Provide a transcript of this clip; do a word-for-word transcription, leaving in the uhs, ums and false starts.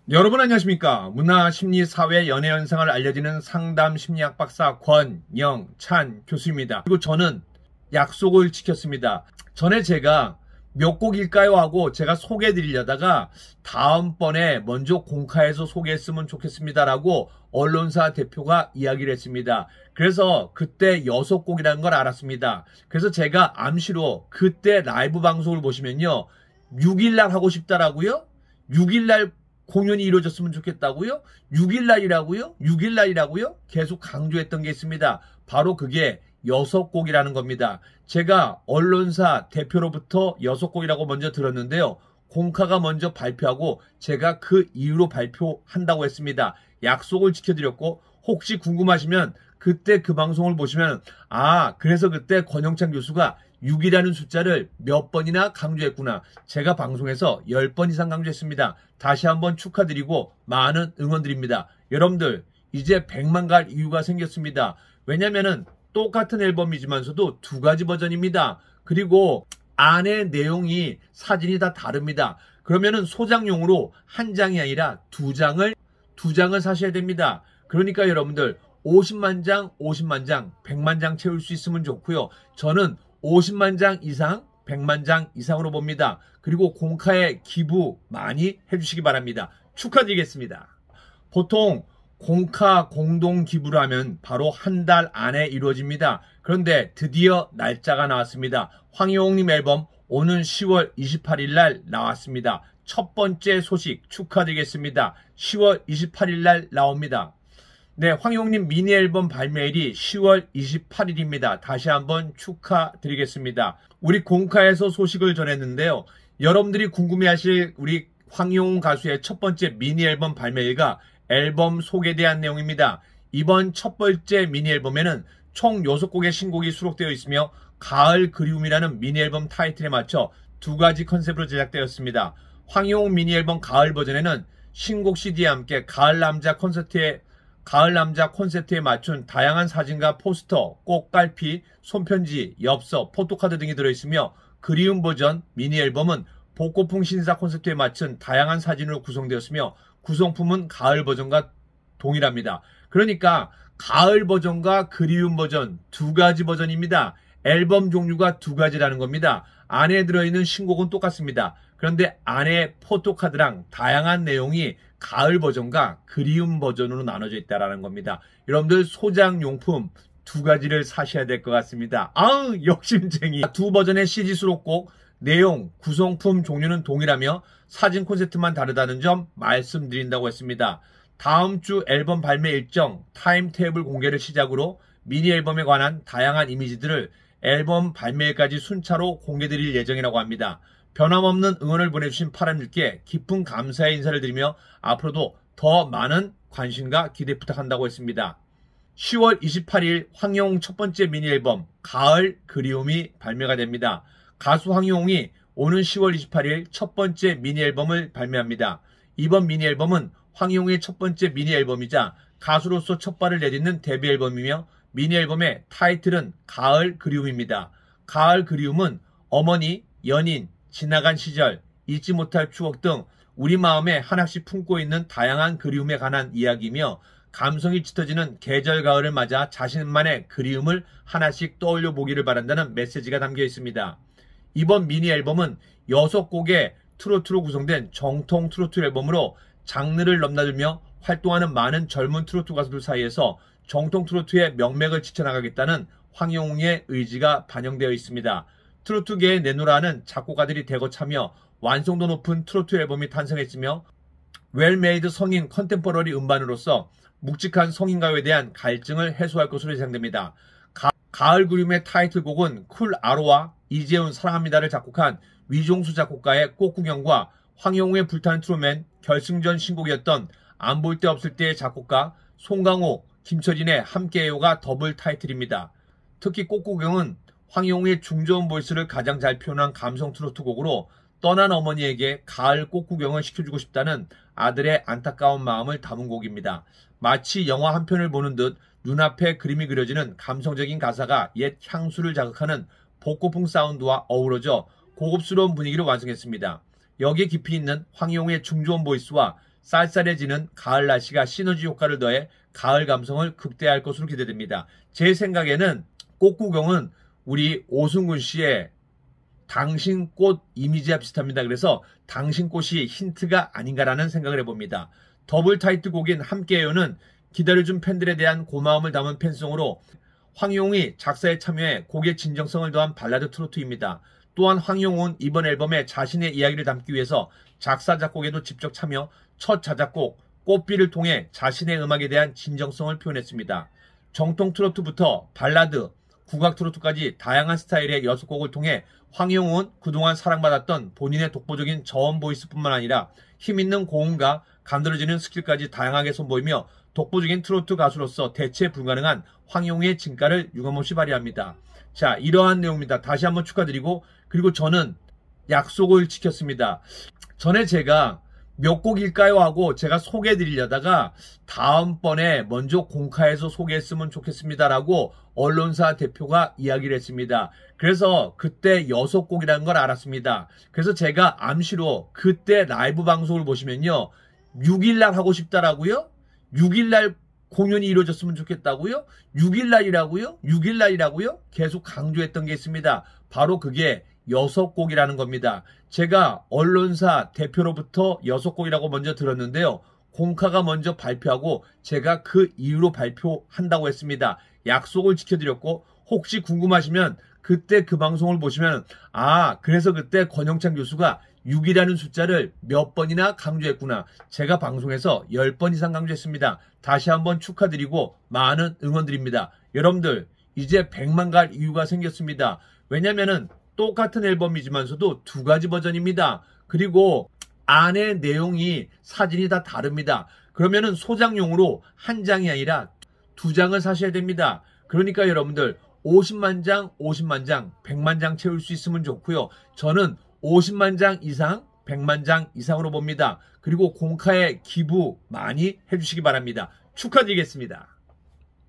여러분 안녕하십니까? 문화, 심리, 사회, 연애 현상을 알려지는 상담 심리학 박사 권영찬 교수입니다. 그리고 저는 약속을 지켰습니다. 전에 제가 몇 곡일까요? 하고 제가 소개해 드리려다가 다음번에 먼저 공카에서 소개했으면 좋겠습니다라고 언론사 대표가 이야기를 했습니다. 그래서 그때 여섯 곡이라는 걸 알았습니다. 그래서 제가 암시로 그때 라이브 방송을 보시면요, 육 일날 하고 싶다라고요? 육 일날 공연이 이루어졌으면 좋겠다고요? 육 일날이라고요? 육 일날이라고요? 계속 강조했던 게 있습니다. 바로 그게 여섯 곡이라는 겁니다. 제가 언론사 대표로부터 여섯 곡이라고 먼저 들었는데요. 공카가 먼저 발표하고 제가 그 이후로 발표한다고 했습니다. 약속을 지켜드렸고, 혹시 궁금하시면 그때 그 방송을 보시면 아, 그래서 그때 권영찬 교수가 육이라는 숫자를 몇 번이나 강조했구나. 제가 방송에서 십 번 이상 강조했습니다. 다시 한번 축하드리고 많은 응원 드립니다. 여러분들 이제 백만 갈 이유가 생겼습니다. 왜냐면은 똑같은 앨범이지만서도 두 가지 버전입니다. 그리고 안에 내용이 사진이 다 다릅니다. 그러면은 소장용으로 한 장이 아니라 두 장을 두 장을 사셔야 됩니다. 그러니까 여러분들 오십만 장, 오십만 장, 백만 장 채울 수 있으면 좋고요. 저는 오십만 장 이상, 백만 장 이상으로 봅니다. 그리고 공카에 기부 많이 해주시기 바랍니다. 축하드리겠습니다. 보통 공카 공동 기부를 하면 바로 한 달 안에 이루어집니다. 그런데 드디어 날짜가 나왔습니다. 황희용님 앨범 오는 시월 이십팔일 날 나왔습니다. 첫 번째 소식 축하드리겠습니다. 시월 이십팔일 날 나옵니다. 네, 황희용님 미니 앨범 발매일이 시월 이십팔일입니다. 다시 한번 축하드리겠습니다. 우리 공카에서 소식을 전했는데요. 여러분들이 궁금해하실 우리 황희용 가수의 첫 번째 미니 앨범 발매일과 앨범 소개에 대한 내용입니다. 이번 첫 번째 미니 앨범에는 총 여섯 곡의 신곡이 수록되어 있으며 가을 그리움이라는 미니 앨범 타이틀에 맞춰 두 가지 컨셉으로 제작되었습니다. 황희용 미니 앨범 가을 버전에는 신곡 씨디와 함께 가을 남자 콘서트에 가을 남자 콘셉트에 맞춘 다양한 사진과 포스터, 꽃갈피, 손편지, 엽서, 포토카드 등이 들어있으며 그리움 버전 미니 앨범은 복고풍 신사 콘셉트에 맞춘 다양한 사진으로 구성되었으며 구성품은 가을 버전과 동일합니다. 그러니까 가을 버전과 그리움 버전 두 가지 버전입니다. 앨범 종류가 두 가지라는 겁니다. 안에 들어있는 신곡은 똑같습니다. 그런데 안에 포토카드랑 다양한 내용이 가을 버전과 그리움 버전으로 나눠져 있다는 겁니다. 여러분들 소장용품 두 가지를 사셔야 될 것 같습니다. 아우, 욕심쟁이. 두 버전의 씨디 수록곡, 내용, 구성품 종류는 동일하며 사진 콘셉트만 다르다는 점 말씀드린다고 했습니다. 다음 주 앨범 발매 일정, 타임테이블 공개를 시작으로 미니 앨범에 관한 다양한 이미지들을 앨범 발매일까지 순차로 공개드릴 예정이라고 합니다. 변함없는 응원을 보내주신 파란들께 깊은 감사의 인사를 드리며 앞으로도 더 많은 관심과 기대 부탁한다고 했습니다. 시월 이십팔일 황희용 첫 번째 미니 앨범 가을 그리움이 발매가 됩니다. 가수 황희용이 오는 시월 이십팔일 첫 번째 미니 앨범을 발매합니다. 이번 미니 앨범은 황희용의 첫 번째 미니 앨범이자 가수로서 첫 발을 내딛는 데뷔 앨범이며 미니 앨범의 타이틀은 가을 그리움입니다. 가을 그리움은 어머니, 연인, 지나간 시절, 잊지 못할 추억 등 우리 마음에 하나씩 품고 있는 다양한 그리움에 관한 이야기이며 감성이 짙어지는 계절 가을을 맞아 자신만의 그리움을 하나씩 떠올려 보기를 바란다는 메시지가 담겨 있습니다. 이번 미니 앨범은 여섯 곡의 트로트로 구성된 정통 트로트 앨범으로 장르를 넘나들며 활동하는 많은 젊은 트로트 가수들 사이에서 정통 트로트의 명맥을 지켜나가겠다는 황희용의 의지가 반영되어 있습니다. 트로트계에 내노라는 작곡가들이 대거 참여 완성도 높은 트로트 앨범이 탄생했으며 웰메이드 성인 컨템퍼러리 음반으로서 묵직한 성인가요에 대한 갈증을 해소할 것으로 예상됩니다. 가, 가을 그림의 타이틀곡은 쿨 아로와 이재훈 사랑합니다를 작곡한 위종수 작곡가의 꽃구경과 황희용의 불타는 트로맨 결승전 신곡이었던 안 볼 데 없을 때의 작곡가 송강호, 김철인의 함께해요가 더블 타이틀입니다. 특히 꽃구경은 황희용의 중저음 보이스를 가장 잘 표현한 감성 트로트 곡으로 떠난 어머니에게 가을 꽃구경을 시켜주고 싶다는 아들의 안타까운 마음을 담은 곡입니다. 마치 영화 한 편을 보는 듯 눈앞에 그림이 그려지는 감성적인 가사가 옛 향수를 자극하는 복고풍 사운드와 어우러져 고급스러운 분위기를 완성했습니다. 여기에 깊이 있는 황희용의 중저음 보이스와 쌀쌀해지는 가을 날씨가 시너지 효과를 더해 가을 감성을 극대화할 것으로 기대됩니다. 제 생각에는 꽃 구경은 우리 오승근 씨의 당신꽃 이미지와 비슷합니다. 그래서 당신꽃이 힌트가 아닌가라는 생각을 해봅니다. 더블 타이틀곡인 함께해요는 기다려준 팬들에 대한 고마움을 담은 팬송으로 황용우이 작사에 참여해 곡의 진정성을 더한 발라드 트로트입니다. 또한 황용우는 이번 앨범에 자신의 이야기를 담기 위해서 작사 작곡에도 직접 참여, 첫 자작곡 꽃비를 통해 자신의 음악에 대한 진정성을 표현했습니다. 정통 트로트부터 발라드, 국악 트로트까지 다양한 스타일의 여섯 곡을 통해 황용우는 그동안 사랑받았던 본인의 독보적인 저음 보이스뿐만 아니라 힘있는 고음과 감들어지는 스킬까지 다양하게 선보이며 독보적인 트로트 가수로서 대체 불가능한 황용우의 진가를 유감없이 발휘합니다. 자, 이러한 내용입니다. 다시 한번 축하드리고, 그리고 저는 약속을 지켰습니다. 전에 제가 몇 곡일까요 하고 제가 소개해드리려다가 다음번에 먼저 공카에서 소개했으면 좋겠습니다라고 언론사 대표가 이야기를 했습니다. 그래서 그때 여섯 곡이라는 걸 알았습니다. 그래서 제가 암시로 그때 라이브 방송을 보시면요, 육 일날 하고 싶다라고요? 육 일날 공연이 이루어졌으면 좋겠다고요? 육 일날이라고요? 육 일날이라고요? 계속 강조했던 게 있습니다. 바로 그게 여섯 곡이라는 겁니다. 제가 언론사 대표로부터 여섯 곡이라고 먼저 들었는데요. 공카가 먼저 발표하고 제가 그 이후로 발표한다고 했습니다. 약속을 지켜드렸고, 혹시 궁금하시면 그때 그 방송을 보시면, 아, 그래서 그때 권영찬 교수가 육이라는 숫자를 몇 번이나 강조했구나. 제가 방송에서 십 번 이상 강조했습니다. 다시 한번 축하드리고 많은 응원 드립니다. 여러분들, 이제 백만 갈 이유가 생겼습니다. 왜냐면은 똑같은 앨범이지만서도 두 가지 버전입니다. 그리고 안에 내용이, 사진이 다 다릅니다. 그러면은 소장용으로 한 장이 아니라 두 장을 사셔야 됩니다. 그러니까 여러분들 오십만 장, 오십만 장, 백만 장 채울 수 있으면 좋고요. 저는 오십만 장 이상, 백만 장 이상으로 봅니다. 그리고 공카에 기부 많이 해주시기 바랍니다. 축하드리겠습니다.